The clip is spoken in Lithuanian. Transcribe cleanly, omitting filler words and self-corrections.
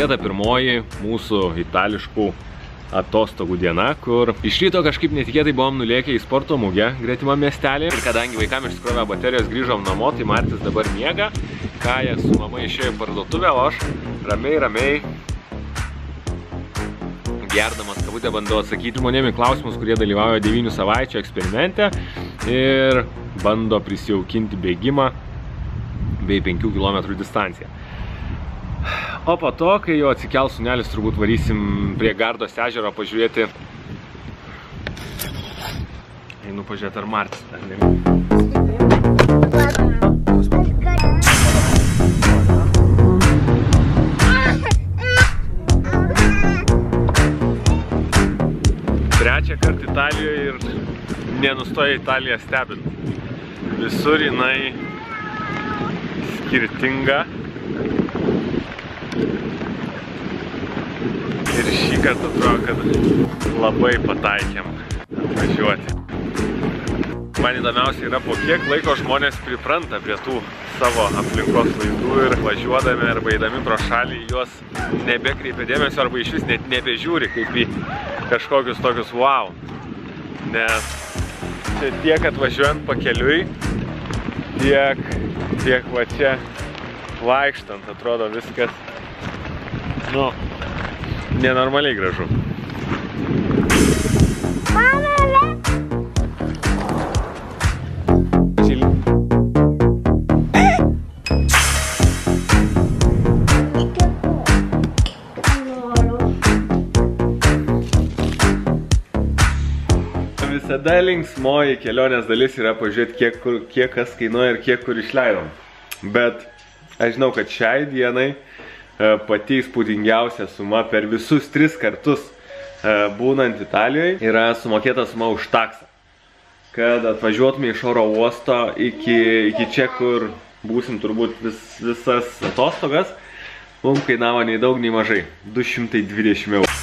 netikėta pirmoji mūsų itališkų atostogų diena, kur iš ryto kažkaip netikėtai buvom nulėkę į sporto mugę gretimą miestelį. Ir kadangi vaikam išsikrovė baterijos, grįžom namo, tai Martis dabar miega. Kaja su mama išėjo į parduotuvę, o aš ramiai gerdamas kavutę bandau atsakyti žmonėm į klausimus, kurie dalyvauja 9 savaičių eksperimente ir bando prisijaukinti bėgimą bei 5 km distanciją. O po to, kai jau atsikels sūnelis, turbūt varysim prie Gardos ežero pažiūrėti. Einu pažiūrėti, ar Martis dar ne. Trečią kartą Italijoje ir nenustoja Italija stebint. Visur jinai skirtinga. Ir šį kartą atrodo, kad labai pataikėm atvažiuoti. Man įdomiausia yra, po kiek laiko žmonės pripranta prie tų savo aplinkos vaizdų ir važiuodami arba eidami pro šalį juos nebekreipia dėmesio arba iš vis net nebežiūri kaip į kažkokius tokius wow. Nes čia tiek atvažiuojant pakeliui, tiek va čia vaikštant atrodo viskas, nu, nenormaliai gražu. Visada linksmoji kelionės dalis yra pažiūrėti, kiek kas kainuoja ir kiek kur išleidom. Bet aš žinau, kad šiai dienai pati įspūdingiausia suma per visus 3 kartus būnant Italijoje yra sumokėta suma už taksą. Kad atvažiuotume iš oro uosto iki čia, kur būsim turbūt visas atostogas, mums kainavo nei daug, nei mažai. 220 eurų.